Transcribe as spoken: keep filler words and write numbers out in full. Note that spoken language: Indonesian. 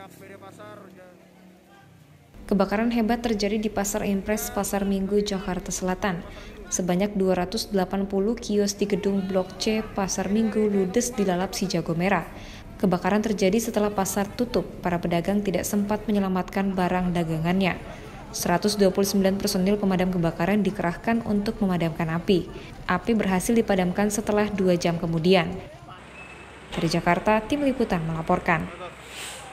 Kebakaran hebat terjadi di Pasar Impres, Pasar Minggu, Jakarta Selatan. Sebanyak dua ratus delapan puluh kios di gedung Blok C Pasar Minggu ludes dilalap si jago merah. Kebakaran terjadi setelah pasar tutup. Para pedagang tidak sempat menyelamatkan barang dagangannya. seratus dua puluh sembilan personil pemadam kebakaran dikerahkan untuk memadamkan api. Api berhasil dipadamkan setelah dua jam kemudian. Dari Jakarta, Tim Liputan melaporkan.